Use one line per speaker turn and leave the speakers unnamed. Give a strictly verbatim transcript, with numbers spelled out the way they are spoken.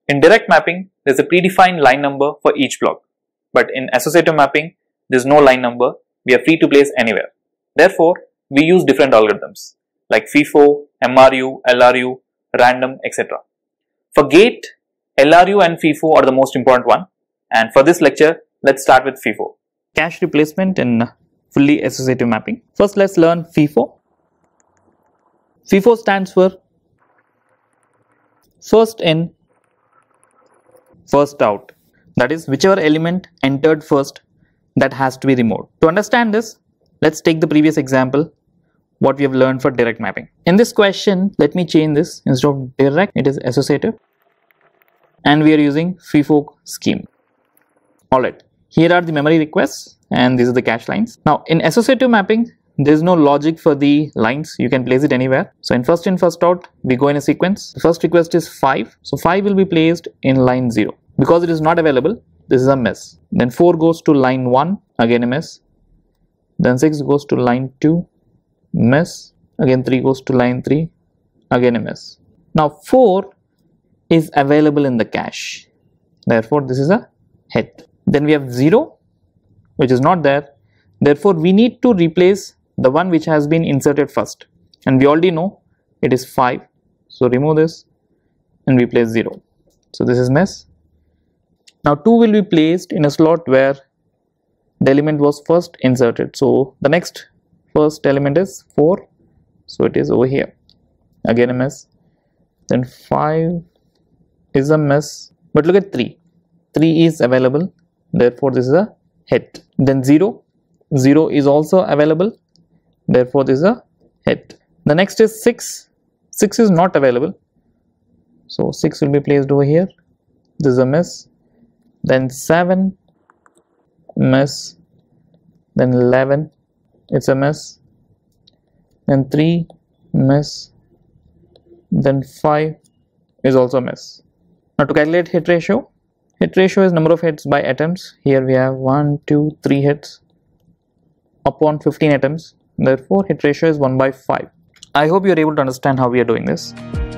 In direct mapping, there's a predefined line number for each block. But in associative mapping, there's no line number. We are free to place anywhere. Therefore, we use different algorithms like FIFO, M R U, L R U, random, et cetera. For gate, L R U and FIFO are the most important one. And for this lecture, let's start with FIFO. Cache replacement in fully associative mapping. First, let's learn FIFO. FIFO stands for first in, first out. That is, whichever element entered first, that has to be removed. To understand this, let's take the previous example, what we have learned for direct mapping. In this question, let me change this. Instead of direct, it is associative. And we are using FIFO scheme. Alright, here are the memory requests and these are the cache lines. Now, in associative mapping, there is no logic for the lines. You can place it anywhere. So in first in, first out, we go in a sequence. The first request is five. So five will be placed in line zero. Because it is not available, this is a miss. Then four goes to line one, again a miss. Then six goes to line two, miss. Again three goes to line three, again a miss. Now four is available in the cache. Therefore, this is a hit. Then we have zero, which is not there. Therefore, we need to replace the one which has been inserted first. And we already know it is five. So remove this and replace zero. So this is miss. Now two will be placed in a slot where the element was first inserted. So the next first element is four. So it is over here. Again a miss. Then five is a miss. But look at three. three is available. Therefore this is a hit. Then zero. zero is also available. Therefore this is a hit. The next is six. six is not available. So six will be placed over here. This is a miss. Then seven, miss. Then eleven, it's a miss. Then three, miss. Then five is also a miss. Now to calculate hit ratio, hit ratio is number of hits by atoms. Here we have one, two, three hits upon fifteen atoms. Therefore hit ratio is one by five. I hope you are able to understand how we are doing this.